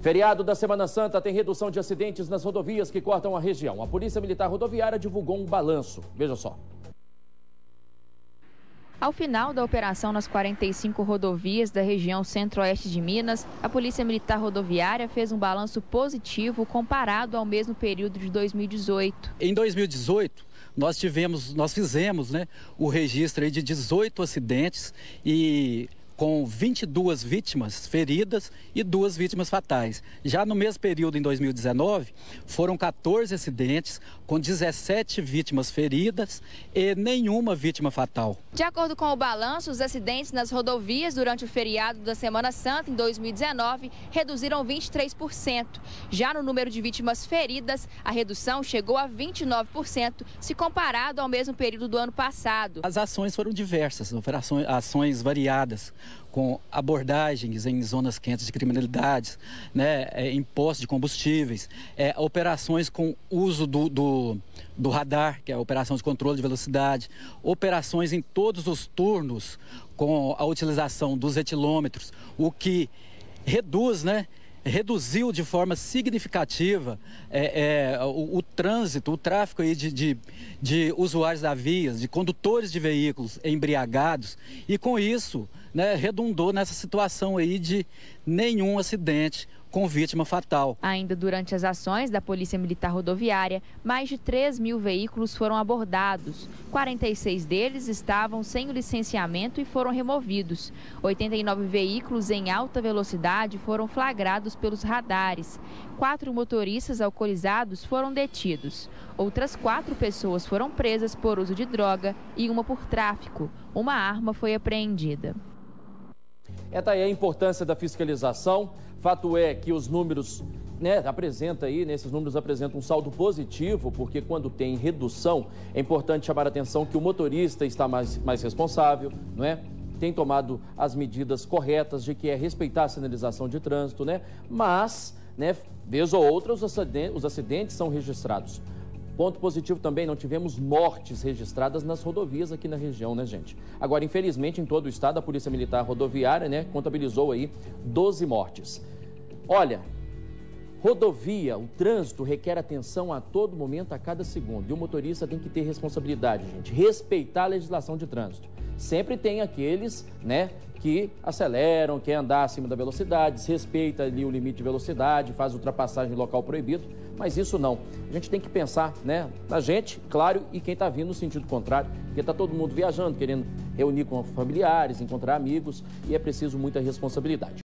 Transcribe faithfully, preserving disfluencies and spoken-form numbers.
Feriado da Semana Santa tem redução de acidentes nas rodovias que cortam a região. A Polícia Militar Rodoviária divulgou um balanço. Veja só. Ao final da operação nas quarenta e cinco rodovias da região centro-oeste de Minas, a Polícia Militar Rodoviária fez um balanço positivo comparado ao mesmo período de dois mil e dezoito. Em dois mil e dezoito, nós tivemos, nós fizemos, né, o registro aí de dezoito acidentes e com vinte e duas vítimas feridas e duas vítimas fatais. Já no mesmo período, em dois mil e dezenove, foram quatorze acidentes com dezessete vítimas feridas e nenhuma vítima fatal. De acordo com o balanço, os acidentes nas rodovias durante o feriado da Semana Santa em dois mil e dezenove reduziram vinte e três por cento. Já no número de vítimas feridas, a redução chegou a vinte e nove por cento, se comparado ao mesmo período do ano passado. As ações foram diversas, operações, ações variadas, com abordagens em zonas quentes de criminalidades, né, é, em postos de combustíveis, é, operações com uso do, do, do radar, que é a operação de controle de velocidade, operações em todos os turnos com a utilização dos etilômetros, o que reduz, né, reduziu de forma significativa é, é, o, o trânsito, o tráfego aí de, de, de usuários da via, de condutores de veículos embriagados, e com isso, né, redundou nessa situação aí de nenhum acidente com vítima fatal. Ainda durante as ações da Polícia Militar Rodoviária, mais de três mil veículos foram abordados. quarenta e seis deles estavam sem o licenciamento e foram removidos. oitenta e nove veículos em alta velocidade foram flagrados pelos radares. Quatro motoristas alcoolizados foram detidos. Outras quatro pessoas foram presas por uso de droga e uma por tráfico. Uma arma foi apreendida. É daí a importância da fiscalização. Fato é que os números, né, apresenta aí, né, esses números apresentam um saldo positivo, porque quando tem redução, é importante chamar a atenção que o motorista está mais, mais responsável, não é? Tem tomado as medidas corretas de que é respeitar a sinalização de trânsito, né? Mas, né, vez ou outra, os acidentes, os acidentes são registrados. Ponto positivo também, não tivemos mortes registradas nas rodovias aqui na região, né, gente? Agora, infelizmente, em todo o estado, a Polícia Militar Rodoviária, né, contabilizou aí doze mortes. Olha, rodovia, o trânsito requer atenção a todo momento, a cada segundo. E o motorista tem que ter responsabilidade, gente, respeitar a legislação de trânsito. Sempre tem aqueles, né, que aceleram, quer andar acima da velocidade, desrespeita ali o limite de velocidade, faz ultrapassagem em local proibido, mas isso não. A gente tem que pensar, né, na gente, claro, e quem está vindo no sentido contrário, porque está todo mundo viajando, querendo reunir com familiares, encontrar amigos, e é preciso muita responsabilidade.